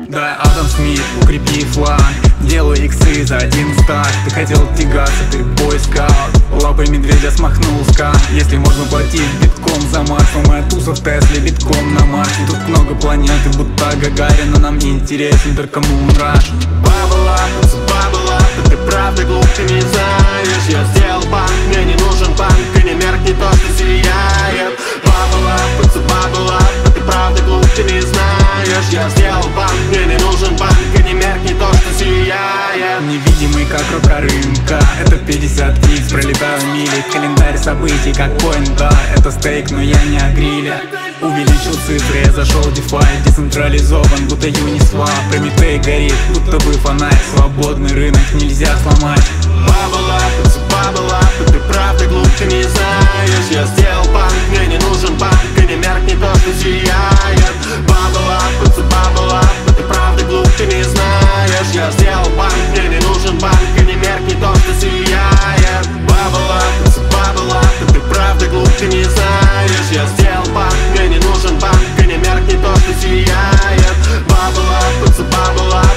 Да, Адам Смит, укрепи флаг. Делаю иксы за один стак. Ты хотел тягаться, ты бойскаут. Лапой медведя смахнул скан. Если можно платить битком за Марс, то моя туса в Тесле битком на Марсе. Тут много планет и будто Гагарина. Нам не интересен только Мунраш. Бабла, ты правда глупче не знаешь. Я сделал банк, мне не нужен банк. И не меркнет то, что сияет. Бабла, ты правда глупче не знаешь. Я сделал банк, мне не нужен банк. И не меркнет то, что сияет. Невидимый как рука рынка. Это 50x, пролетаю мили. Календарь событий как поинтар. Это стейк, но я не о гриле. Увеличил цифры, я зашел в DeFi. Децентрализован, будто Uniswap. Прометей горит, будто бы фонарь. Свободный рынок нельзя сломать. Бабла, ты правда глупче не знаешь. Я сделал банк, мне не нужен банк. И не меркнет то, что сияет. Бабла, ты правда глупче не знаешь. Я сделал банк, мне не нужен банк. И не меркнет то, что сияет. Бабла, ты правда глупче не знаешь. Я сделал банк, мне не нужен банк. И не меркнет то, что сияет. Бабла,